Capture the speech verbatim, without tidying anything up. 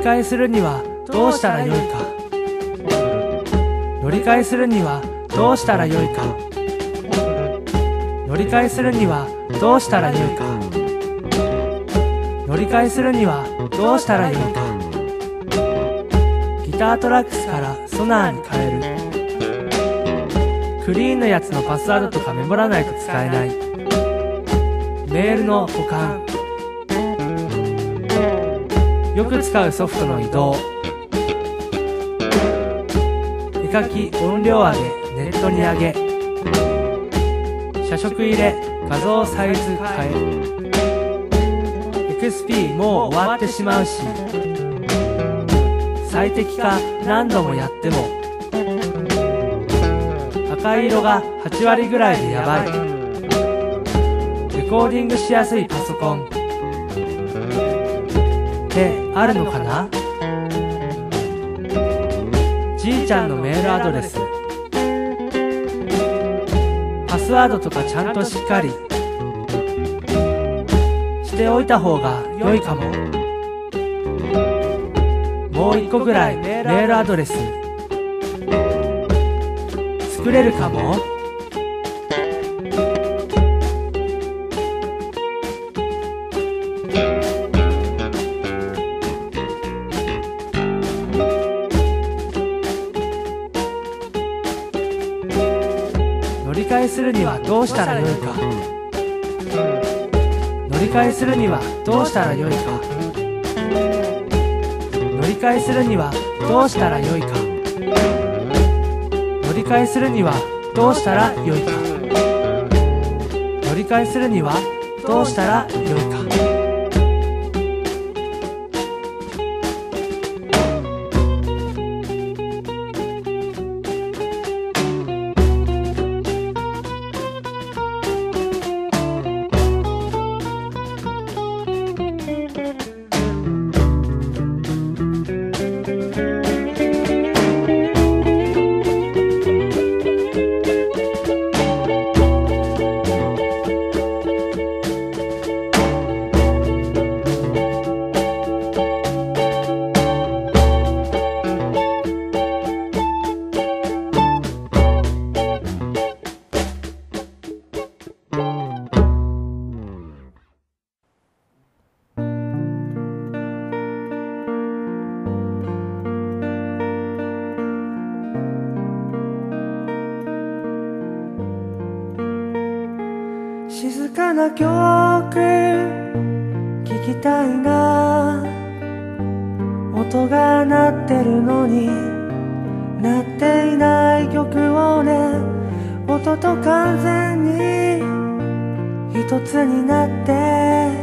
換えするにはどうしたらよいか。乗り換えするにはどうしたらよいか。乗り換えするにはどうしたらよいか。乗り換えするにはどうしたらよいか。ギタートラックスからソナーに変える。クリーンのやつのパスワードとかメモらないと使えない。メールの保管。よく使うソフトの移動。絵描き音量上げネットに上げ。写色入れ画像サイズ変え。エクスピー もう終わってしまうし、最適化何度もやっても赤い色がはちわりぐらいでやばい。レコーディングしやすいパソコンってあるのかな。じいちゃんのメールアドレス、パスワードとかちゃんとしっかりしておいた方が良いかも。もう一個ぐらいメールアドレス作れるかも。乗り換えするにはどうしたらよいか。乗り換えするにはどうしたらよいか。乗り換えするにはどうしたらよいか。乗り換えするにはどうしたらよいか。乗り換えするにはどうしたらよいか。静かな曲聴きたいな。音が鳴ってるのに鳴っていない曲をね。音と完全に一つになって